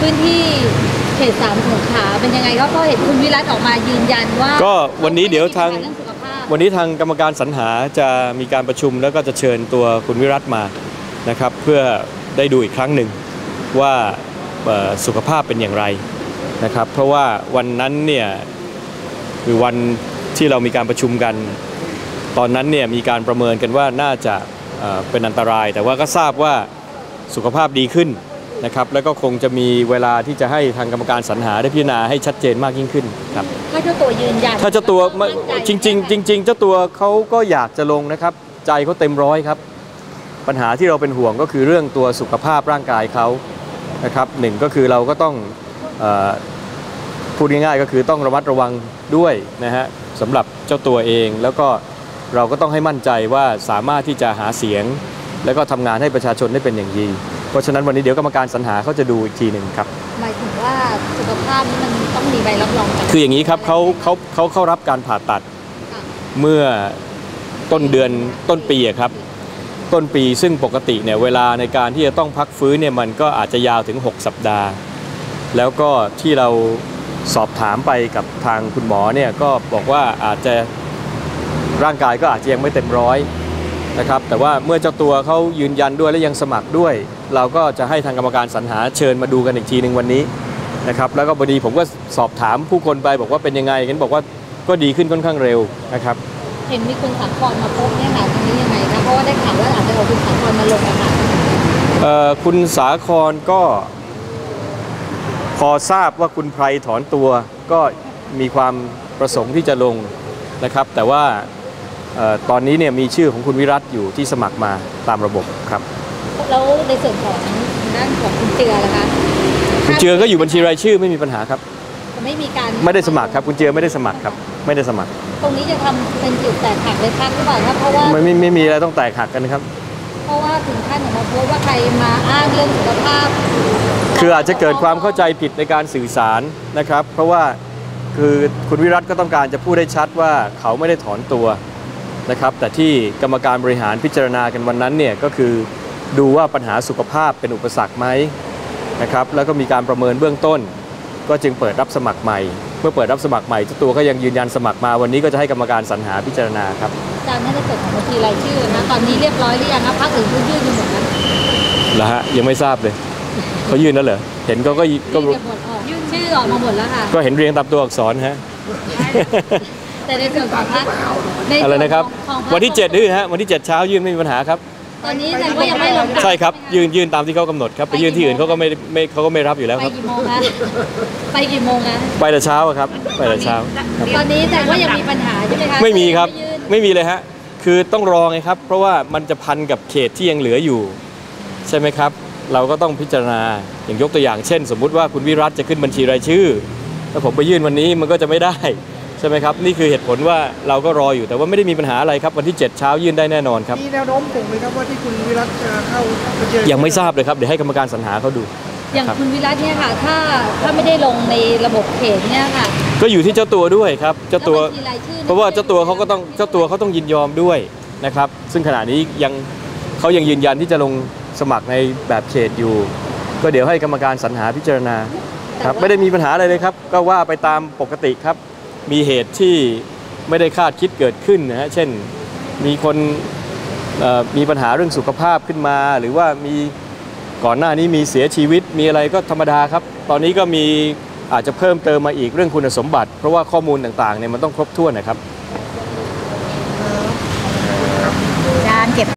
พื้นที่เขต3สงขลาเป็นยังไงก็เห็นคุณวิรัตออกมายืนยันว่าก็วันนี้เดี๋ยววันนี้ทางกรรมการสรรหาจะมีการประชุมแล้วก็จะเชิญตัวคุณวิรัตมานะครับเพื่อได้ดูอีกครั้งหนึ่งว่าสุขภาพเป็นอย่างไรนะครับเพราะว่าวันนั้นเนี่ยคือวันที่เรามีการประชุมกันตอนนั้นเนี่ยมีการประเมินกันว่าน่าจะเป็นอันตรายแต่ว่าก็ทราบว่าสุขภาพดีขึ้นนะครับแล้วก็คงจะมีเวลาที่จะให้ทางกรรมการสรรหาได้พิจารณาให้ชัดเจนมากยิ่งขึ้นครับถ้าเจ้าตัวยืนยันถ้าเจ้าตัวจริงเจ้าตัวเขาก็อยากจะลงนะครับใจเขาเต็มร้อยครับปัญหาที่เราเป็นห่วงก็คือเรื่องตัวสุขภาพร่างกายเขานะครับหนึ่งก็คือเราก็ต้องพูดง่ายๆก็คือต้องระมัดระวังด้วยนะฮะสำหรับเจ้าตัวเองแล้วก็เราก็ต้องให้มั่นใจว่าสามารถที่จะหาเสียงแล้วก็ทำงานให้ประชาชนได้เป็นอย่างดีเพราะฉะนั้นวันนี้เดี๋ยวกรรมการสรรหาเขาจะดูอีกทีหนึ่งครับหมายถึงว่าสุขภาพมันต้องมีใบรับรองคืออย่างนี้ครับเขาเข้ารับการผ่าตัดเมื่อต้นปีครับต้นปีซึ่งปกติเนี่ยเวลาในการที่จะต้องพักฟื้นเนี่ยมันก็อาจจะยาวถึง6 สัปดาห์แล้วก็ที่เราสอบถามไปกับทางคุณหมอเนี่ยก็บอกว่าอาจจะร่างกายก็อาจจะยังไม่เต็มร้อยนะครับแต่ว่าเมื่อเจ้าตัวเขายืนยันด้วยและยังสมัครด้วยเราก็จะให้ทางกรรมการสรรหาเชิญมาดูกันอีกทีหนึ่งวันนี้นะครับแล้วก็พอดีผมก็สอบถามผู้คนไปบอกว่าเป็นยังไงเห็นบอกว่าก็ดีขึ้นค่อนข้างเร็วนะครับเห็นมีคุณสาครมาพบเนี่ยค่ะตรงนี้ยังไงนะเพราะว่าได้ข่าวว่าอาจจะเอาคุณสาครมาลงนะคะคุณสาครก็พอทราบว่าคุณไพรถอนตัวก็มีความประสงค์ที่จะลงนะครับแต่ว่าตอนนี้เนี่ยมีชื่อของคุณวิรัตอยู่ที่สมัครมาตามระบบครับแล้วในส่วนของด้านของคุณเจือล่ะคะคุณเจือก็อยู่บัญชีรายชื่อไม่มีปัญหาครับไม่ได้สมัครครับคุณเจือไม่ได้สมัครครับไม่ได้สมัครตรงนี้จะทำเป็นจุดแตกหักในพรรคหรือเปล่าครับเพราะว่าไม่มีอะไรต้องแตกหักกันครับเพราะว่าถึงขั้นของมาพูดว่าใครมาอ้างเรื่องสุขภาพคืออาจจะเกิดความเข้าใจผิดในการสื่อสารนะครับเพราะว่าคือคุณวิรัตก็ต้องการจะพูดให้ชัดว่าเขาไม่ได้ถอนตัวนะครับแต่ที่กรรมการบริหารพิจารณากันวันนั้นเนี่ยก็คือดูว่าปัญหาสุขภาพเป็นอุปสรรคไหมนะครับแล้วก็มีการประเมินเบื้องต้นก็จึงเปิดรับสมัครใหม่เมื่อเปิดรับสมัครใหม่เจ้าตัวก็ยังยืนยันสมัครมาวันนี้ก็จะให้กรรมการสรรหาพิจารณาครับอาจารย์ในส่วนของบัญชีรายชื่อนะตอนนี้เรียบร้อยหรือยังครับพรรคอื่นยื่นอยู่หมดแล้วเหรอฮะยังไม่ทราบเลยเขายื่นแล้วเหรอเห็นก็ยื่นชื่อออกมาหมดแล้วค่ะก็เห็นเรียงตามตัวอักษรฮะแต่ในส่วนของพรรคอะไรนะครับวันที่7นี่ฮะวันที่7เช้ายื่นไม่มีปัญหาครับตอนนี้แต่ก็ยังไม่ลงใช่ครับยื่นตามที่เขากำหนดครับไปยื่นที่อื่นเขาก็ไม่รับอยู่แล้วครับไปกี่โมงคะไปกี่โมงคะไปแต่เช้าครับไปแต่เช้าตอนนี้แต่ว่ายังมีปัญหาใช่ไหมคะไม่มีครับไม่มีเลยฮะคือต้องรอไงครับเพราะว่ามันจะพันกับเขตที่ยังเหลืออยู่ใช่ไหมครับเราก็ต้องพิจารณาอย่างยกตัวอย่างเช่นสมมุติว่าคุณวิรัตจะขึ้นบัญชีรายชื่อถ้าผมไปยื่นวันนี้มันก็จะไม่ได้ใช่ไหมครับนี่คือเหตุผลว่าเราก็รออยู่แต่ว่าไม่ได้มีปัญหาอะไรครับวันที่7เช้ายื่นได้แน่นอนครับมีแนวโน้มสูงไหมครับว่าที่คุณวิรัตจะเข้ายังไม่ทราบเลยครับเดี๋ยวให้กรรมการสรรหาเขาดูอย่างคุณวิรัตเนี่ยค่ะถ้าไม่ได้ลงในระบบเขตเนี่ยค่ะก็อยู่ที่เจ้าตัวด้วยครับเจ้าตัวเพราะว่าเจ้าตัวเขาต้องยินยอมด้วยนะครับซึ่งขณะนี้เขายังยืนยันที่จะลงสมัครในแบบเขตอยู่ก็เดี๋ยวให้กรรมการสรรหาพิจารณาครับไม่ได้มีปัญหาอะไรเลยครับก็ว่าไปตามปกติครับมีเหตุที่ไม่ได้คาดคิดเกิดขึ้นนะฮะเช่นมีคนมีปัญหาเรื่องสุขภาพขึ้นมาหรือว่ามีก่อนหน้านี้มีเสียชีวิตมีอะไรก็ธรรมดาครับตอนนี้ก็มีอาจจะเพิ่มเติมมาอีกเรื่องคุณสมบัติเพราะว่าข้อมูลต่างๆเนี่ยมันต้องครบถ้วนนะครับ